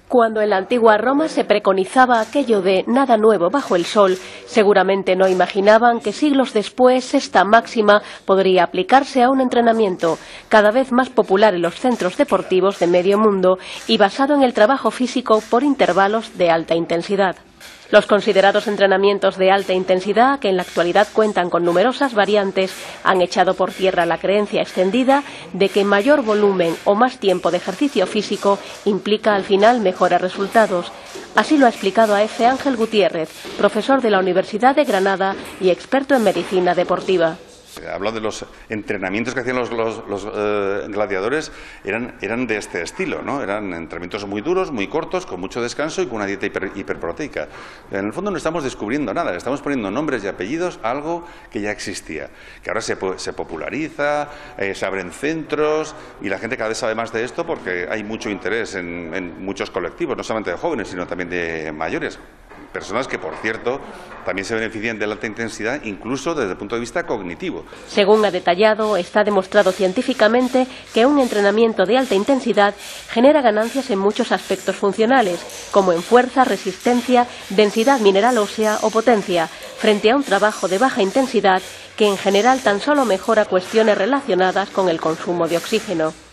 Cuando en la antigua Roma se preconizaba aquello de nada nuevo bajo el sol, seguramente no imaginaban que siglos después esta máxima podría aplicarse a un entrenamiento cada vez más popular en los centros deportivos de medio mundo y basado en el trabajo físico por intervalos de alta intensidad. Los considerados entrenamientos de alta intensidad, que en la actualidad cuentan con numerosas variantes, han echado por tierra la creencia extendida de que mayor volumen o más tiempo de ejercicio físico implica al final mejores resultados. Así lo ha explicado a F. Ángel Gutiérrez, profesor de la Universidad de Granada y experto en medicina deportiva. Hablo de los entrenamientos que hacían los gladiadores, eran de este estilo, ¿no? Eran entrenamientos muy duros, muy cortos, con mucho descanso y con una dieta hiperproteica. En el fondo no estamos descubriendo nada, le estamos poniendo nombres y apellidos a algo que ya existía, que ahora se populariza, se abren centros y la gente cada vez sabe más de esto porque hay mucho interés en muchos colectivos, no solamente de jóvenes, sino también de mayores. Personas que, por cierto, también se benefician de la alta intensidad, incluso desde el punto de vista cognitivo. Según ha detallado, está demostrado científicamente que un entrenamiento de alta intensidad genera ganancias en muchos aspectos funcionales, como en fuerza, resistencia, densidad mineral ósea o potencia, frente a un trabajo de baja intensidad que en general tan solo mejora cuestiones relacionadas con el consumo de oxígeno.